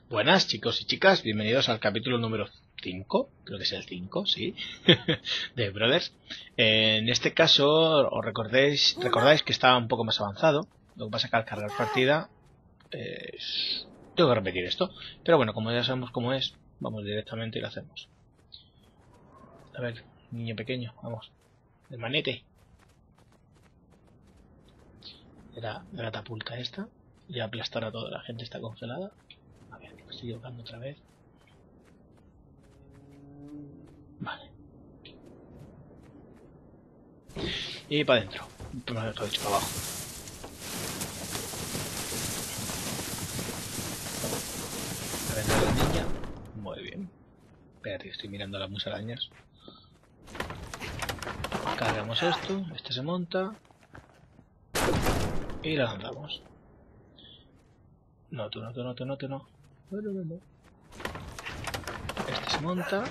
Buenas chicos y chicas, bienvenidos al capítulo número 5, creo que es el 5, sí, de Brothers. En este caso, os recordáis que estaba un poco más avanzado. Lo que pasa es que al cargar partida tengo que repetir esto. Pero bueno, como ya sabemos cómo es, vamos directamente y lo hacemos. A ver, niño pequeño, vamos. El manete. Era la catapulta esta. Y aplastar a toda la gente está congelada. A ver, me estoy equivocando otra vez. Vale. Y para adentro. Lo he dicho para abajo. A ver, la niña. Muy bien. Espérate, estoy mirando las musarañas. Cargamos esto. Este se monta. Y la lanzamos. No, tú no. No. Este se monta.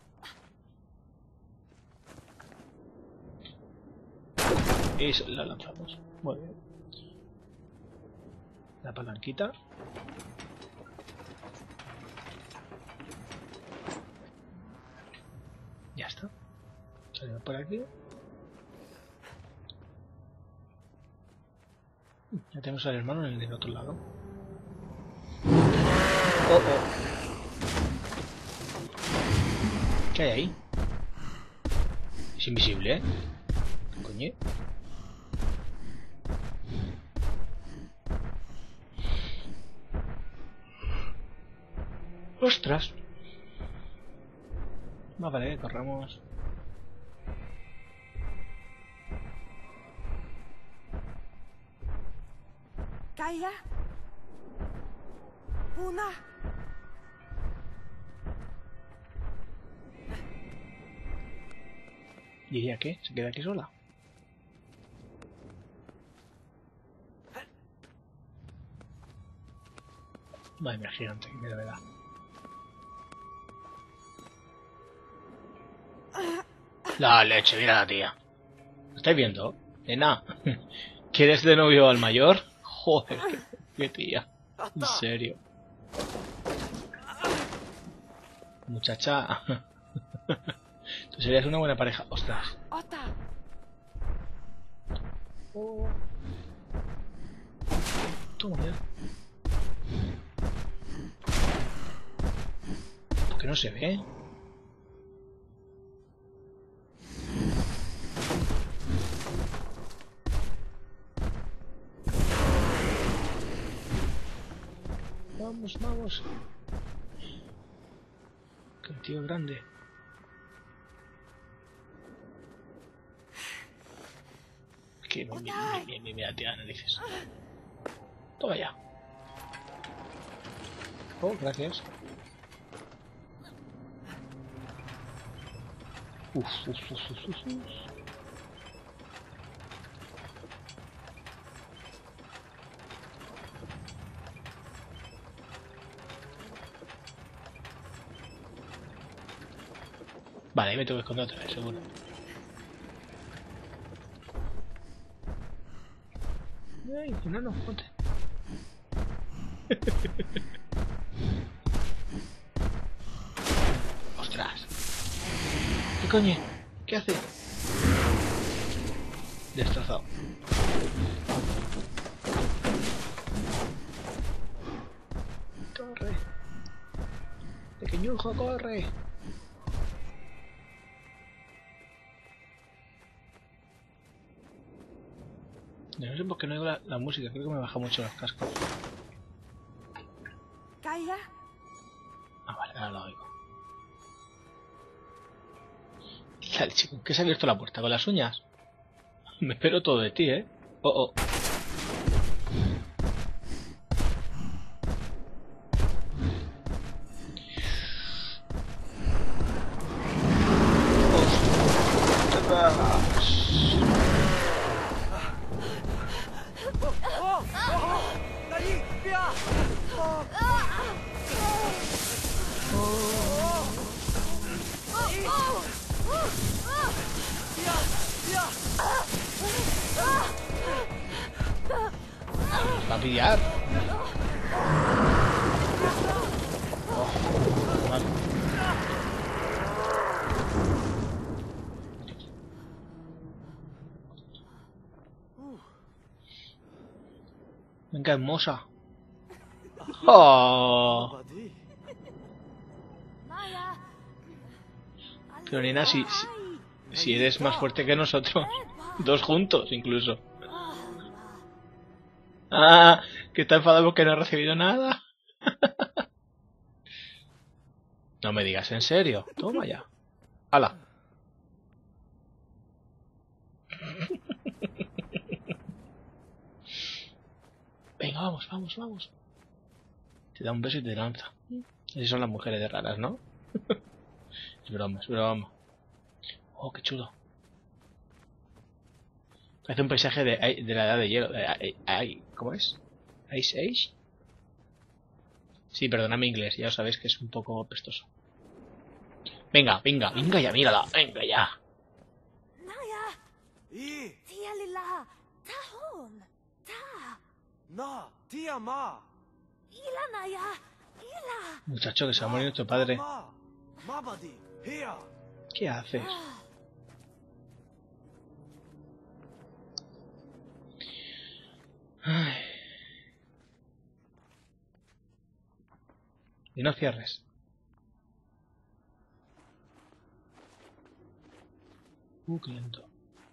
Y la lanzamos. Muy bien. La palanquita. Ya está. Salimos por aquí. Ya tenemos al hermano en el otro lado. Oh. ¿Qué hay ahí? Es invisible, ¿eh? Coño. ¡Ostras! Vale, corramos. Kaya, Puna. ¿Y ella qué? ¿Se queda aquí sola? Madre mía, gigante, que miedo me da. La leche, mira la tía. ¿Lo estáis viendo? Nena, ¿quieres de novio al mayor? Joder, qué tía. En serio. Muchacha. Tú serías una buena pareja. Ostras. Oh. Toma ya. ¿Por qué no se ve? Vamos. Que el tío es grande. Que mira, tía, narices. Toma ya. Oh, gracias. Uf. Vale, ahí me tengo que esconder otra vez, seguro. Ay, no, ponte. Ostras. ¿Qué coño? ¿Qué hace? Destrozado. Corre. Pequeñujo, corre. Yo no sé por qué no oigo la música, creo que me baja mucho los cascos. Kaya. Ah, vale, ahora la oigo. Dale, chico, ¿qué se ha abierto la puerta? ¿Con las uñas? Me espero todo de ti, ¿eh? Oh. Va a pillar. hermosa. ¡Oh! Pero nena, si eres más fuerte que nosotros. Dos juntos, incluso. ¡Ah! Que está enfadado porque no ha recibido nada. No me digas en serio. Toma ya. ¡Hala! Venga, vamos, vamos, vamos. Te da un beso y te lanza. Esas son las mujeres de raras, ¿no? Es broma, es broma. Oh, qué chulo. Parece un paisaje de la edad de hielo. ¿Cómo es? ¿Ice Age? Sí, perdóname inglés, ya sabéis que es un poco pestoso. Venga, venga, venga ya, mírala, venga ya. Muchacho, que se ha morido tu padre. ¿Qué haces? Ay. Y no cierres. Qué lento.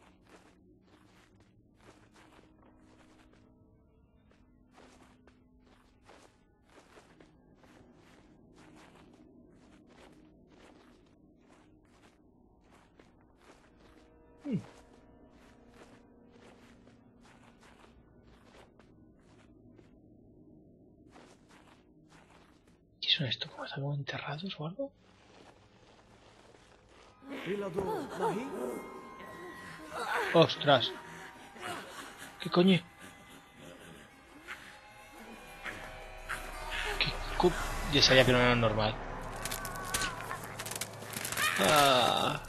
¿Qué son esto? ¿Cómo están enterrados o algo? ¡Ostras! ¿Qué coño? Ya sabía que no era normal. Ah.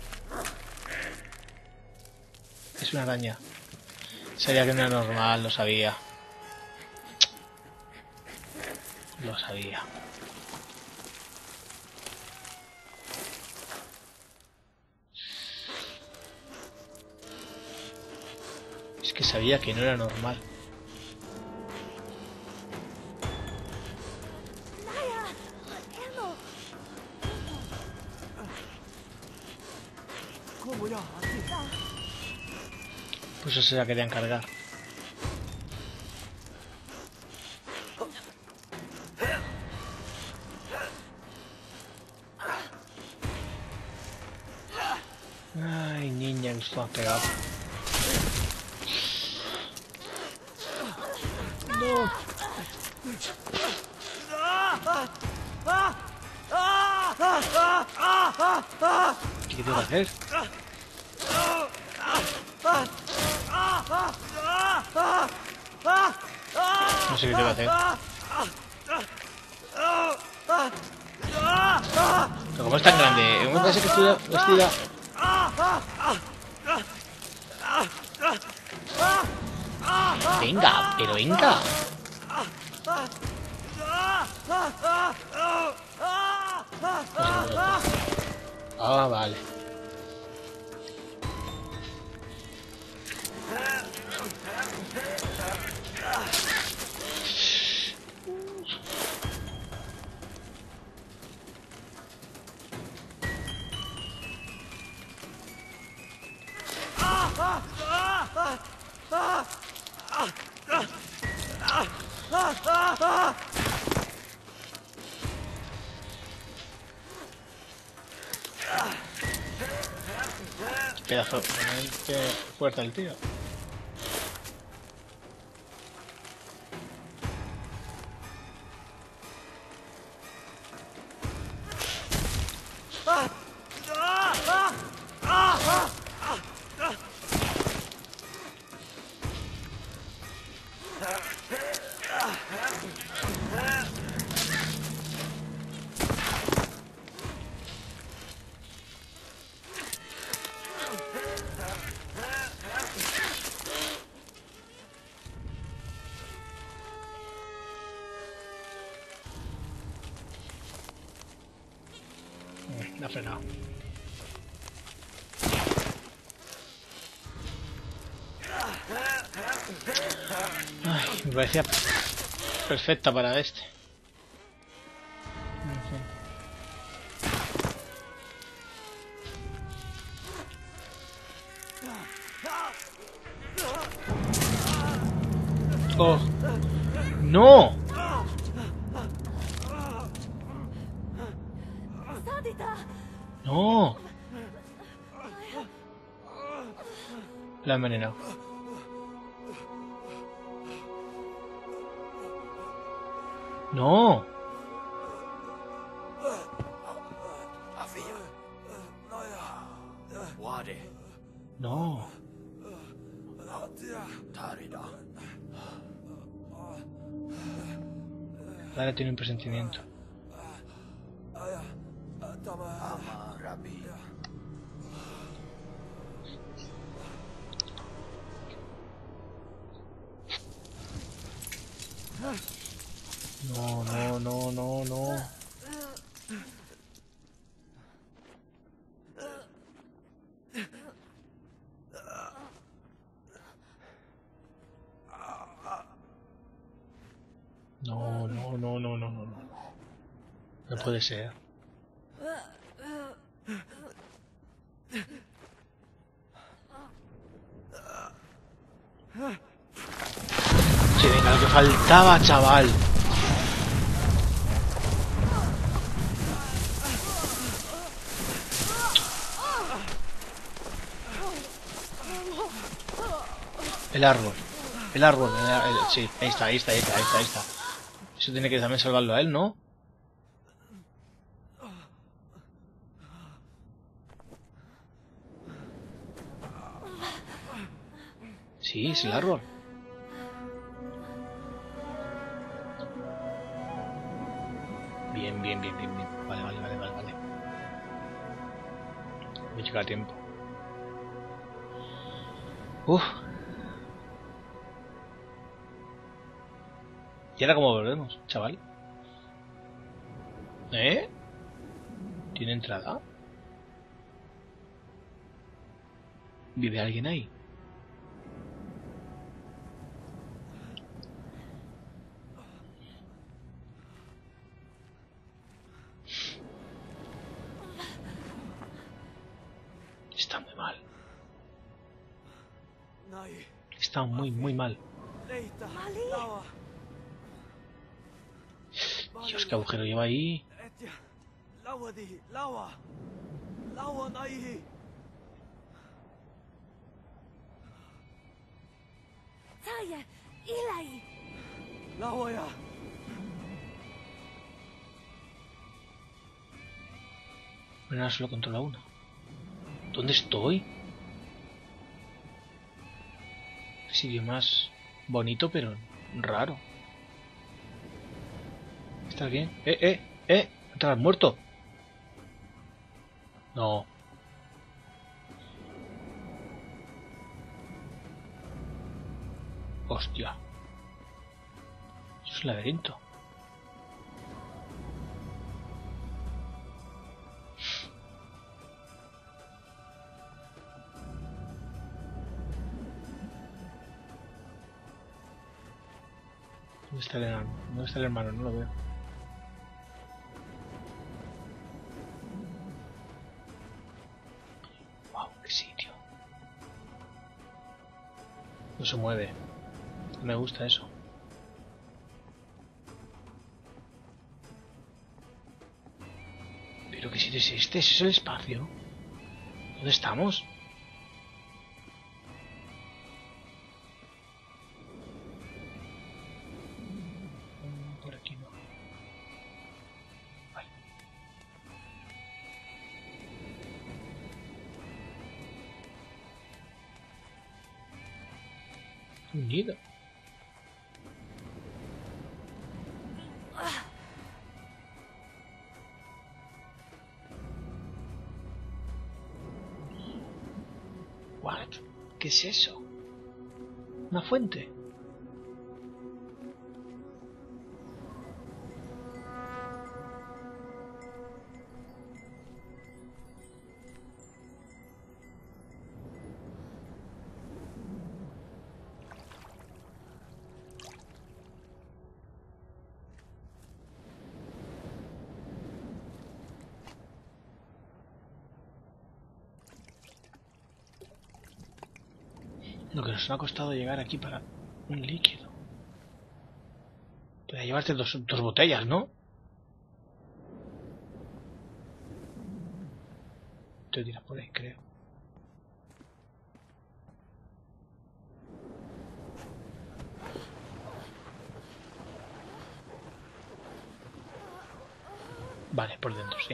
Es una araña. Sabía que no era normal, lo sabía. Lo sabía. Es que sabía que no era normal. Pues eso se la querían cargar. Ay, niña, que esto has pegado. No. ¿Qué tengo que hacer? No sé qué tengo que hacer. Pero como es tan grande, ¿cómo parece que estoy vestida? Venga, pero venga. Ah, vale. Pedazo, realmente fuerte el tío. Me ha frenado. Ay, Me parecía perfecta para este. Oh. ¡No! ¡No! La he envenenado. ¡No! ¡No! Ahora tiene un presentimiento. No, no, no, no, no. No, no, no, no, no, no, no. No puede ser. Sí, venga, lo que faltaba, chaval. El árbol. El árbol. Sí, ahí está, ahí está, ahí está, ahí está, ahí está. Eso tiene que también salvarlo a él, ¿no? Sí, es el árbol. Bien, bien, bien, bien, bien. Vale, vale, vale, vale, vale. Me llega a tiempo. Uf. ¿Y ahora cómo volvemos, chaval? ¿Eh? ¿Tiene entrada? ¿Vive alguien ahí? Está muy mal. Está muy, muy mal. Dios, qué agujero lleva ahí. Bueno, ahora solo controla una. ¿Dónde estoy? Sitio más bonito, pero raro. ¿Estás bien? ¿Estás muerto? No. Hostia. Eso es un laberinto. ¿Dónde está el hermano? ¿Dónde está el hermano? No lo veo. Wow, qué sitio. No se mueve. Me gusta eso. ¿Pero qué sitio es este? ¿Ese es el espacio? ¿Dónde estamos? Por aquí no. Vale. Un nido. What? ¿Qué es eso? ¿Una fuente? Lo que nos ha costado llegar aquí para un líquido. Podría llevarte dos botellas, ¿no? Te tiras por ahí, creo. Vale, por dentro, sí.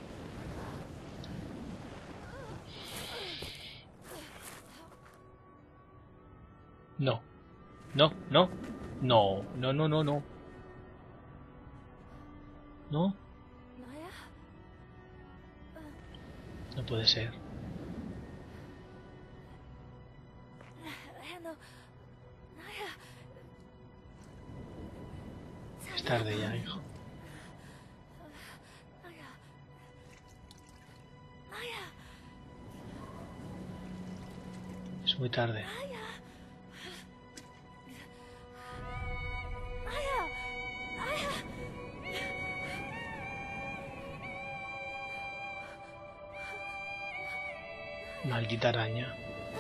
No. No, no. No, no, no, no, no. No. No puede ser. Es tarde ya, hijo. Es muy tarde. Maldita araña.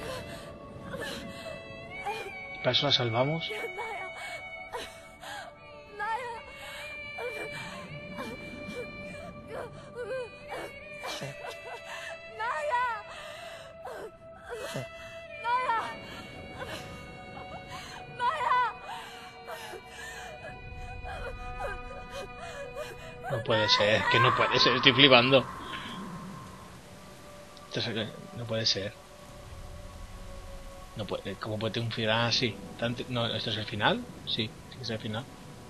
¿Para eso la salvamos? No puede ser, que no puede ser, estoy flipando. No puede ser. No puede, ¿cómo puede un final así? No, ¿esto es el final? Sí, sí es el final.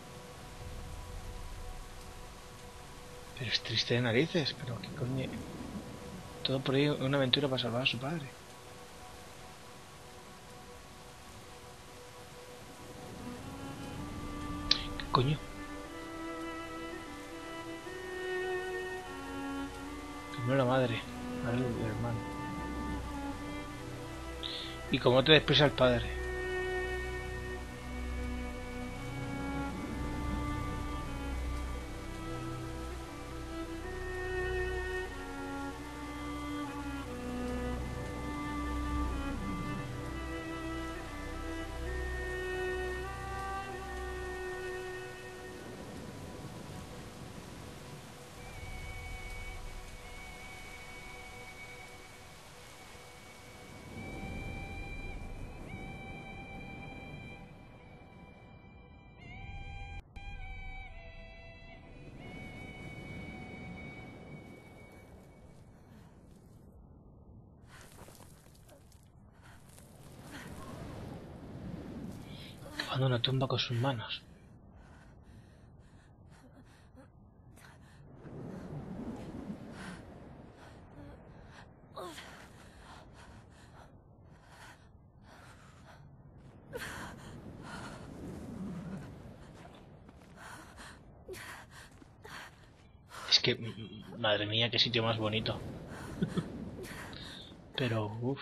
Pero es triste de narices, pero qué coño. Todo por ahí una aventura para salvar a su padre. ¿Qué coño? Primero la madre, ahora el hermano. ¿Y cómo te despreza el padre? Cavando una tumba con sus manos. Es que, madre mía, qué sitio más bonito. Pero, uff.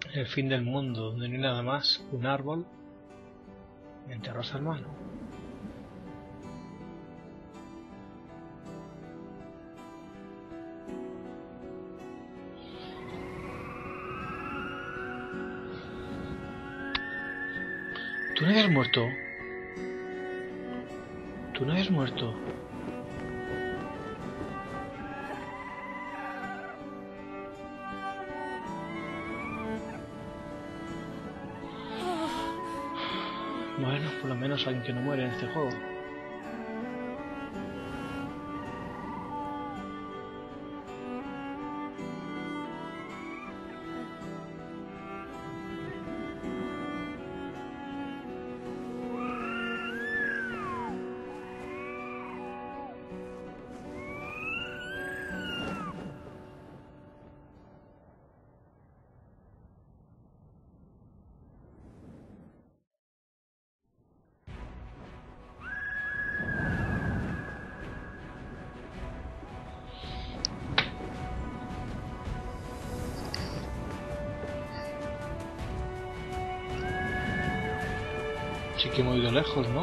El fin del mundo, donde no hay nada más que un árbol y enterros al mano. ¿Tú no habías muerto? ¿Tú no habías muerto? Bueno, por lo menos alguien que no muere en este juego. Sí que hemos ido lejos, ¿no?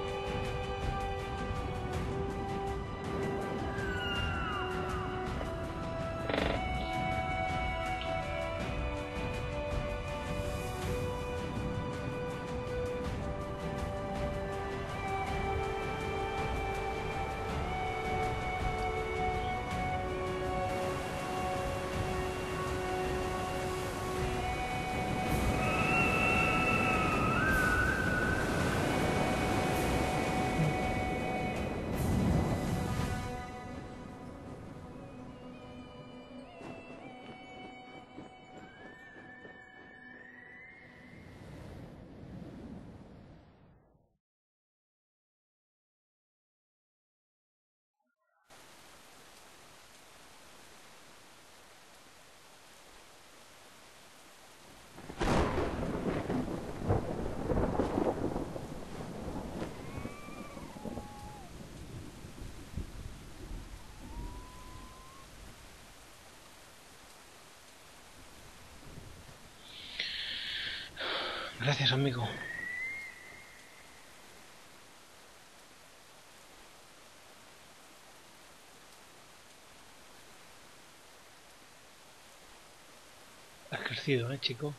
Gracias, amigo. Has crecido, chico.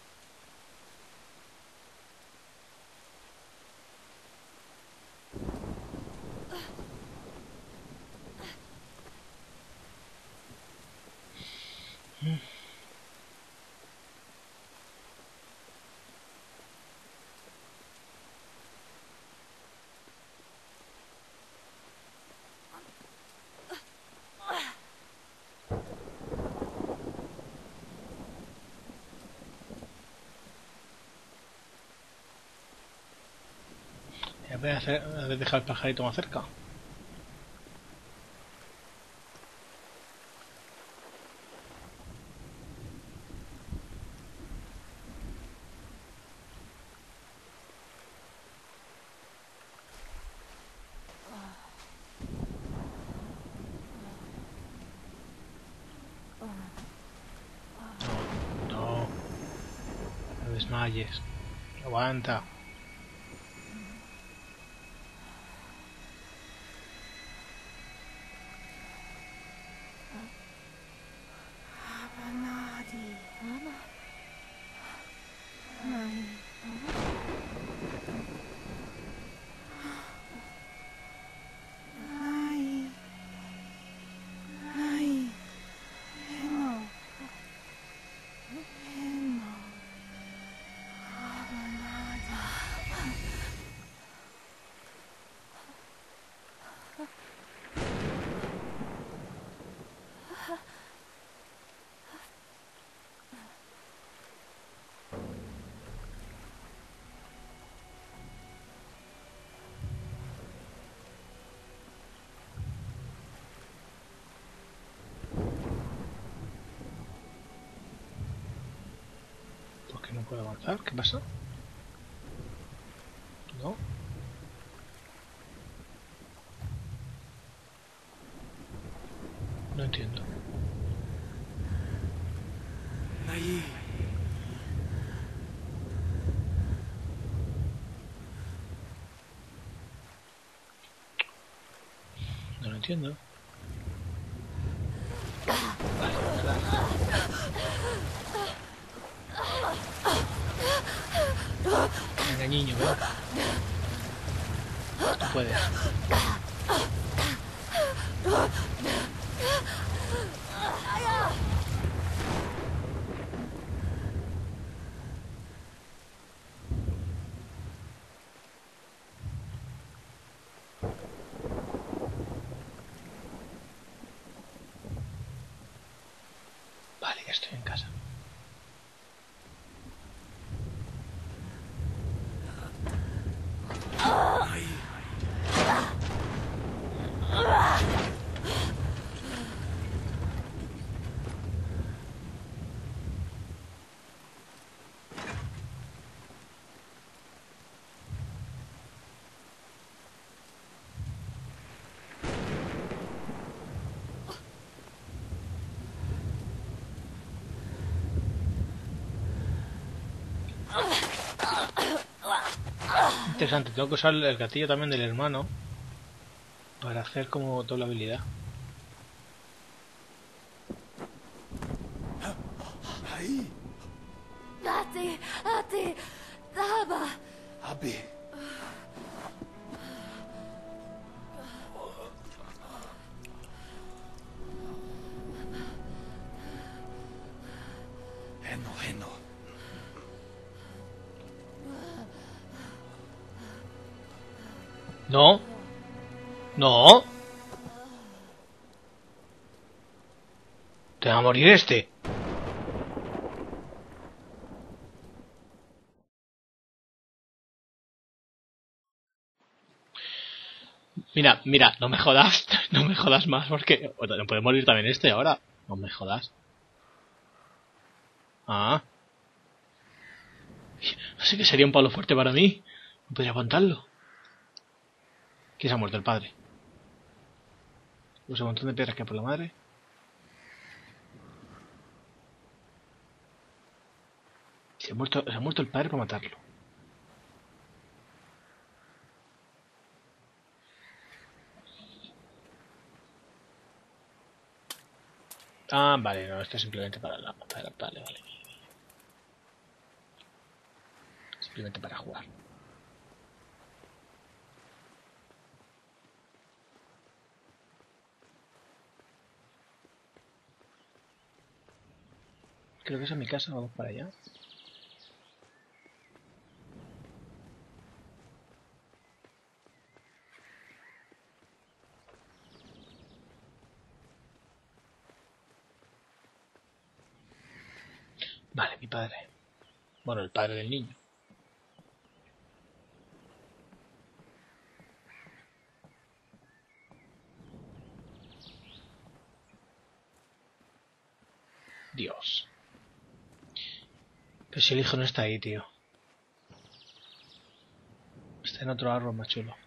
Voy a dejar el pajarito más cerca. No, no desmayes. Aguanta. ¿Por qué no puedo avanzar? ¿Qué pasa? ¿No? No entiendo. entiendo. Vale, verdad. Venga, niño, ¿no? Tú puedes. Vale, ya estoy en casa. Interesante, tengo que usar el gatillo también del hermano para hacer como doble habilidad. Ahí. Ati, Daba. Abi. Heno. No. No. Te va a morir este. Mira, no me jodas. No me jodas más porque... No puede morir también este ahora. No me jodas. Ah. Así que sería un palo fuerte para mí. No podría aguantarlo. ¿Quién se ha muerto? El padre. Usa un montón de piedras que por la madre. Se ha muerto el padre para matarlo. Ah, vale, no, esto es simplemente para la... Vale. Simplemente para jugar. Creo que es en mi casa, vamos para allá. Vale, mi padre. Bueno, el padre del niño. Dios. Pero si el hijo no está ahí, tío. Está en otro árbol más chulo.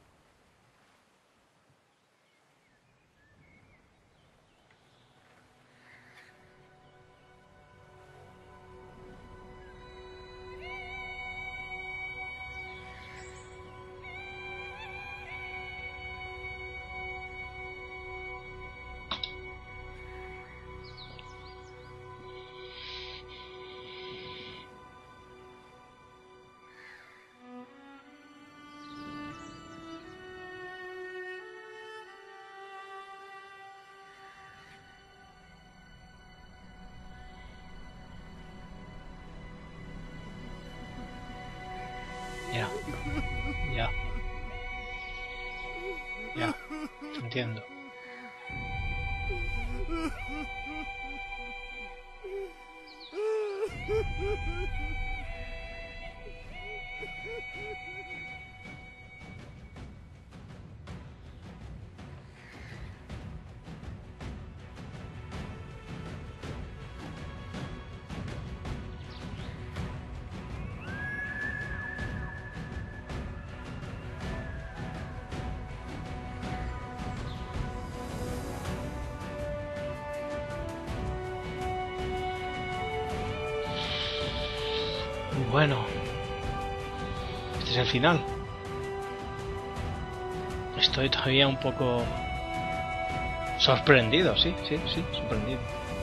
Ya, te entiendo. Bueno, este es el final. Estoy todavía un poco Sorprendido, sí, sorprendido.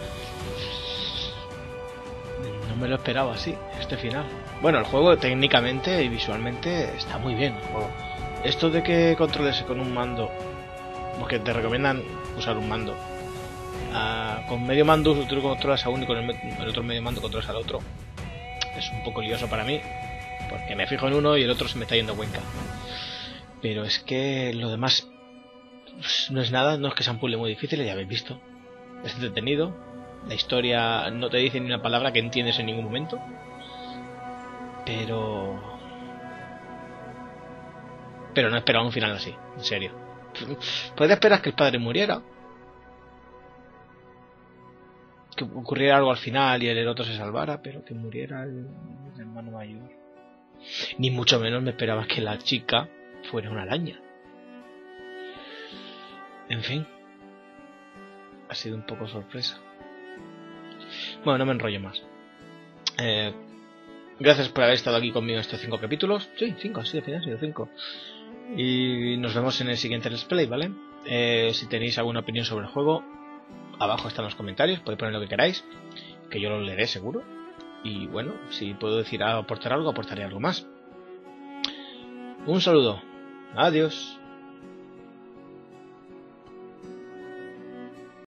No me lo esperaba así, este final. Bueno, el juego técnicamente y visualmente está muy bien. El juego. Esto de que controles con un mando, porque te recomiendan usar un mando. Con medio mando tú controlas a uno y con el otro medio mando controlas al otro. Es un poco lioso para mí, porque me fijo en uno y el otro se me está yendo a Cuenca. Pero es que lo demás no es nada, no es que sea un puzzle muy difícil, ya habéis visto. Es entretenido, la historia no te dice ni una palabra que entiendes en ningún momento. Pero no esperaba un final así, en serio. Podría esperar que el padre muriera, que ocurriera algo al final y el otro se salvara, pero que muriera el hermano mayor. Ni mucho menos me esperaba que la chica fuera una araña. En fin, ha sido un poco sorpresa. Bueno, no me enrollo más. Gracias por haber estado aquí conmigo en estos 5 capítulos. Sí, 5, sí, al final han sido 5. Y nos vemos en el siguiente Let's Play, ¿vale? Si tenéis alguna opinión sobre el juego, abajo están los comentarios, podéis poner lo que queráis, que yo lo leeré seguro. Y bueno, si puedo decir aportar algo, aportaré algo más. Un saludo. Adiós.